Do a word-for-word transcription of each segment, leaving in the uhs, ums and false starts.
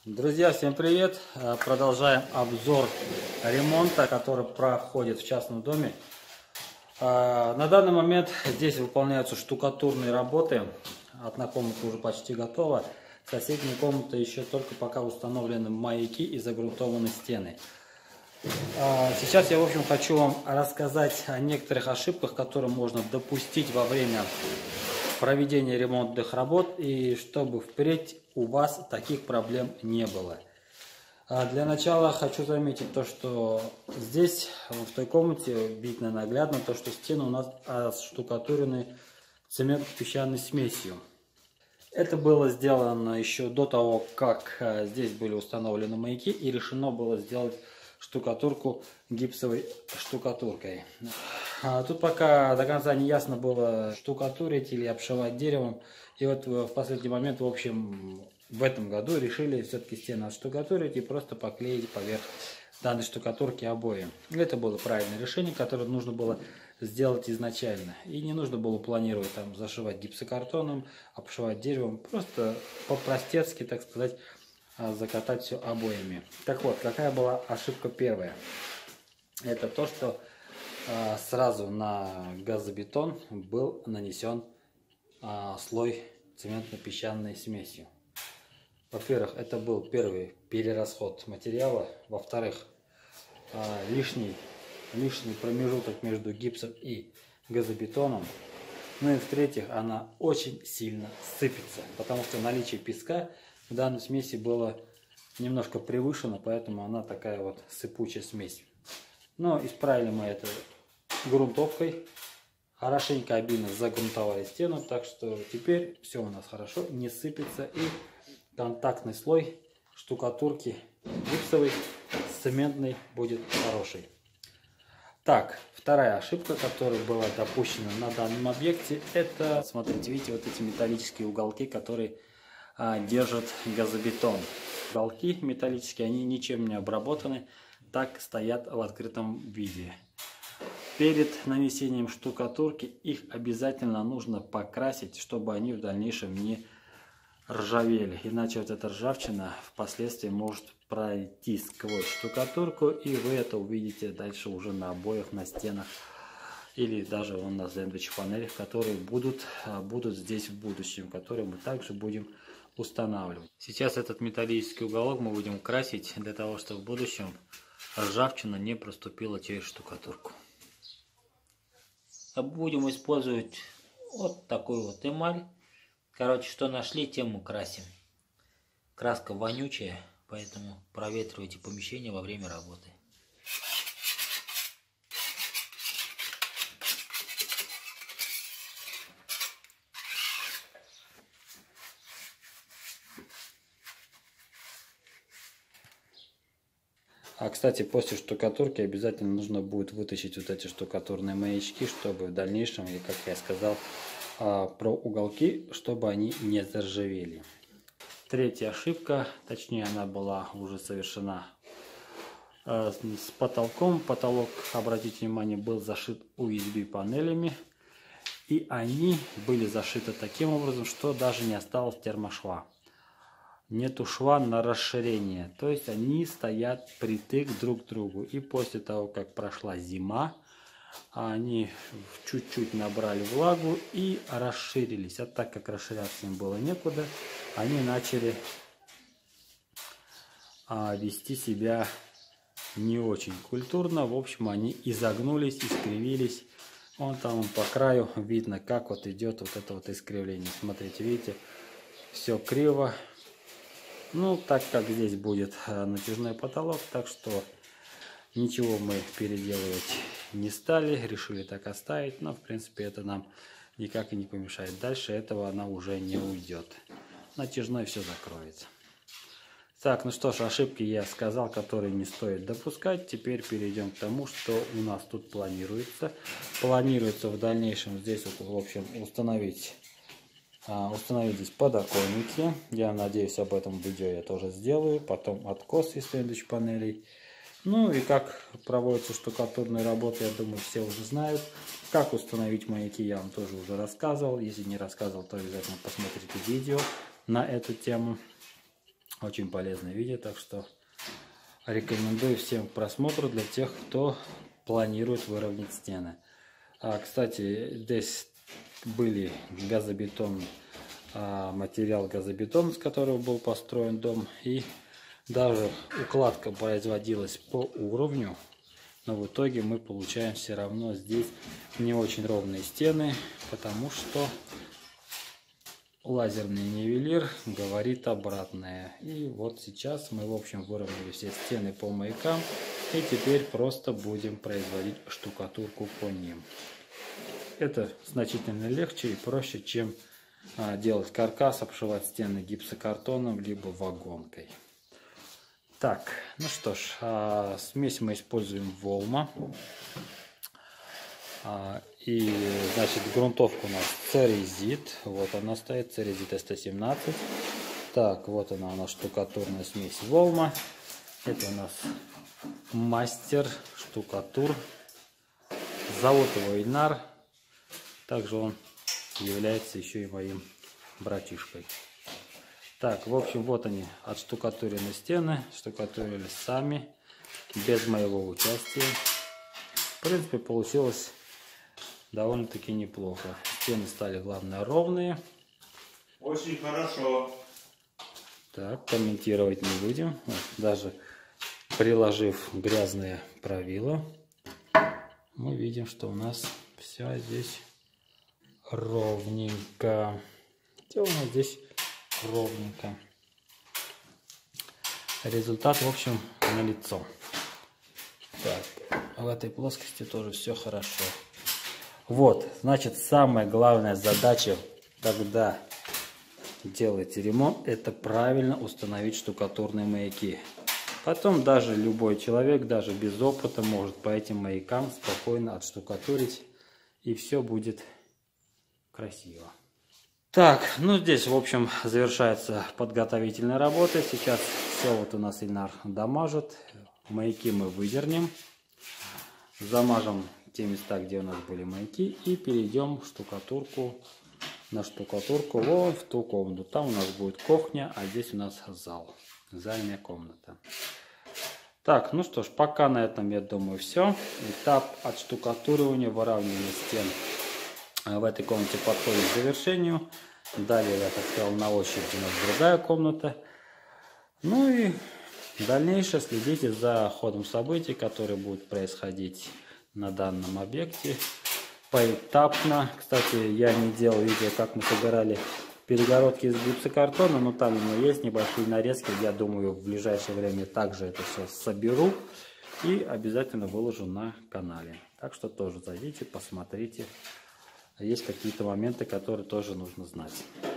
Друзья, всем привет! Продолжаем обзор ремонта, который проходит в частном доме. На данный момент здесь выполняются штукатурные работы. Одна комната уже почти готова. Соседняя комната еще только пока установлены маяки и загрунтованы стены. Сейчас я, в общем, хочу вам рассказать о некоторых ошибках, которые можно допустить во время проведения ремонтных работ, и чтобы впредь у вас таких проблем не было. Для начала хочу заметить то, что здесь, в той комнате, видно наглядно то, что стены у нас отштукатурены цементно-песчаной смесью. Это было сделано еще до того, как здесь были установлены маяки, и решено было сделать штукатурку гипсовой штукатуркой. А тут пока до конца не ясно было, штукатурить или обшивать деревом. И вот в последний момент, в общем, в этом году решили все-таки стены отштукатурить и просто поклеить поверх данной штукатурки обои. Это было правильное решение, которое нужно было сделать изначально. И не нужно было планировать там зашивать гипсокартоном, обшивать деревом. Просто по-простецки, так сказать, закатать все обоями. Так вот, какая была ошибка первая? Это то, что а, сразу на газобетон был нанесен а, слой цементно-песчаной смесью. Во-первых, это был первый перерасход материала. Во-вторых, а, лишний, лишний промежуток между гипсом и газобетоном. Ну и в-третьих, она очень сильно сыпется, потому что наличие песка в данной смеси было немножко превышено, поэтому она такая вот сыпучая смесь. Но исправили мы это грунтовкой, хорошенько обильно загрунтовали стену, так что теперь все у нас хорошо, не сыпется, и контактный слой штукатурки гипсовой с цементной будет хороший. Так, вторая ошибка, которая была допущена на данном объекте, это, смотрите, видите, вот эти металлические уголки, которые а, держат газобетон. Уголки металлические, они ничем не обработаны, так стоят в открытом виде. Перед нанесением штукатурки их обязательно нужно покрасить, чтобы они в дальнейшем не ржавели. Иначе вот эта ржавчина впоследствии может пройти сквозь штукатурку, и вы это увидите дальше уже на обоях, на стенах или даже вон на сэндвич-панелях, которые будут, будут здесь в будущем, которые мы также будем устанавливать. Сейчас этот металлический уголок мы будем красить для того, чтобы в будущем ржавчина не проступила через штукатурку. Будем использовать вот такую вот эмаль. Короче, что нашли, тем мы красим. Краска вонючая, поэтому проветривайте помещение во время работы. А, кстати, после штукатурки обязательно нужно будет вытащить вот эти штукатурные маячки, чтобы в дальнейшем, и как я сказал, про уголки, чтобы они не заржавели. Третья ошибка, точнее она была уже совершена с потолком. Потолок, обратите внимание, был зашит ю эс би панелями, и они были зашиты таким образом, что даже не осталось термошва. Нету шва на расширение, то есть они стоят притык друг к другу. И после того, как прошла зима, они чуть-чуть набрали влагу и расширились. А так как расширяться им было некуда, они начали а, вести себя не очень культурно. В общем, они изогнулись, искривились. Вон там по краю видно, как вот идет вот это вот искривление. Смотрите, видите, все криво. Ну, так как здесь будет натяжной потолок, так что ничего мы переделывать не стали, решили так оставить, но в принципе это нам никак и не помешает. Дальше этого она уже не уйдет. Натяжной все закроется. Так, ну что ж, ошибки я сказал, которые не стоит допускать. Теперь перейдем к тому, что у нас тут планируется. Планируется в дальнейшем здесь, в общем, установить... Установить здесь подоконники. Я надеюсь, об этом видео я тоже сделаю. Потом откос из сэндвич панелей. Ну и как проводятся штукатурные работы, я думаю, все уже знают. Как установить маяки, я вам тоже уже рассказывал. Если не рассказывал, то обязательно посмотрите видео на эту тему. Очень полезное видео, так что рекомендую всем к просмотру для тех, кто планирует выровнять стены. А, кстати, здесь были газобетон, а, материал газобетон, с которого был построен дом, и даже укладка производилась по уровню, но в итоге мы получаем все равно здесь не очень ровные стены, потому что лазерный нивелир говорит обратное. И вот сейчас мы, в общем, выровняли все стены по маякам, и теперь просто будем производить штукатурку по ним. Это значительно легче и проще, чем а, делать каркас, обшивать стены гипсокартоном либо вагонкой. Так, ну что ж, а, смесь мы используем Волма. А, и, значит, грунтовка у нас Церезит. Вот она стоит, Церезит сто семнадцать. Так, вот она у нас штукатурная смесь Волма. Это у нас мастер штукатур. Зовут его Ильнар. Также он является еще и моим братишкой. Так, в общем, вот они, отштукатурены стены. Штукатурили сами, без моего участия. В принципе, получилось довольно-таки неплохо. Стены стали, главное, ровные. Очень хорошо. Так, комментировать не будем. Вот, даже приложив грязные правила, мы видим, что у нас все здесь ровненько. Все у нас здесь ровненько. Результат, в общем, налицо. Так, в этой плоскости тоже все хорошо. Вот, значит, самая главная задача, когда делаете ремонт, это правильно установить штукатурные маяки. Потом даже любой человек, даже без опыта, может по этим маякам спокойно отштукатурить, и все будет красиво. Так, ну здесь, в общем, завершается подготовительная работа. Сейчас все вот у нас Ильнар дамажит. Маяки мы выдернем, замажем те места, где у нас были маяки, и перейдем в штукатурку, на штукатурку вон в ту комнату. Там у нас будет кухня, а здесь у нас зал, зальная комната. Так, ну что ж, пока на этом, я думаю, все. Этап отштукатуривания, выравнивания стен в этой комнате подходит к завершению. Далее, я так сказал, на очереди у нас другая комната. Ну и дальнейшее следите за ходом событий, которые будут происходить на данном объекте поэтапно. Кстати, я не делал видео, как мы собирали перегородки из гипсокартона, но там у меня есть небольшие нарезки. Я думаю, в ближайшее время также это все соберу и обязательно выложу на канале. Так что тоже зайдите, посмотрите. Есть какие-то моменты, которые тоже нужно знать.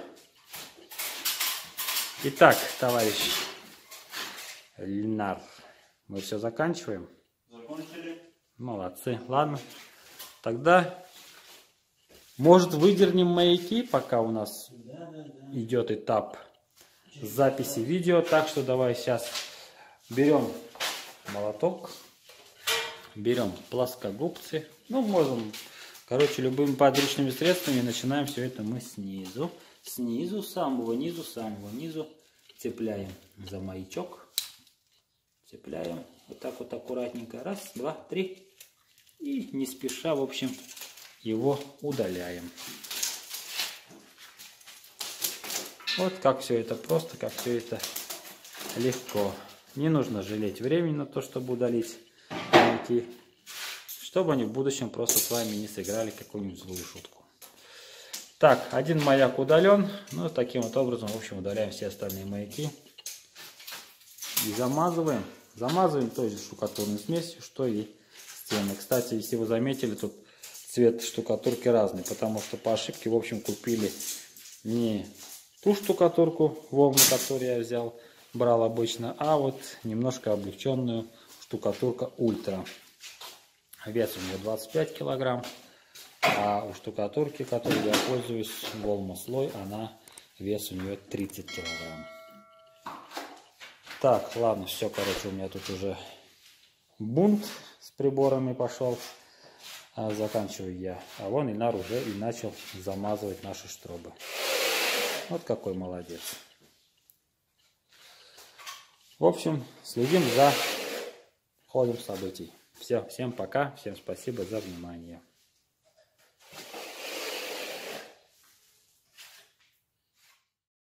Итак, товарищ Ильнар, мы все заканчиваем? Закончили? Молодцы. Ладно. Тогда, может, выдернем маяки, пока у нас да, да, да. идет этап записи видео. Так что давай сейчас берем молоток, берем плоскогубцы. Ну, можем, короче, любыми подручными средствами. Начинаем все это мы снизу. Снизу, самого низу, самого низу цепляем за маячок. Цепляем вот так вот аккуратненько. Раз, два, три. И не спеша, в общем, его удаляем. Вот как все это просто, как все это легко. Не нужно жалеть времени на то, чтобы удалить маяки, чтобы они в будущем просто с вами не сыграли какую-нибудь злую шутку. Так, один маяк удален. Ну, таким вот образом, в общем, удаляем все остальные маяки. И замазываем. Замазываем той же штукатурной смесью, что и стены. Кстати, если вы заметили, тут цвет штукатурки разный, потому что по ошибке, в общем, купили не ту штукатурку волну, которую я взял, брал обычно, а вот немножко облегченную штукатурка ультра. Вес у нее двадцать пять килограмм, а у штукатурки, которой я пользуюсь, волма слой, она вес у нее тридцать килограмм. Так, ладно, все, короче, у меня тут уже бунт с приборами пошел. А заканчиваю я. А вон Ильнар уже и начал замазывать наши штробы. Вот какой молодец. В общем, следим за ходом событий. Все, всем пока, всем спасибо за внимание.